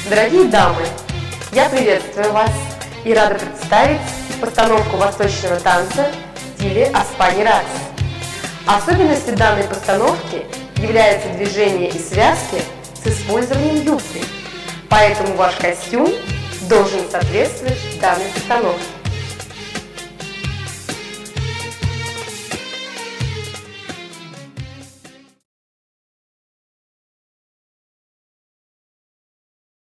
Дорогие дамы, я приветствую вас и рада представить постановку восточного танца в стиле Аспани Ракс. Особенностью данной постановки является движение и связки с использованием юбки, поэтому ваш костюм должен соответствовать данной постановке.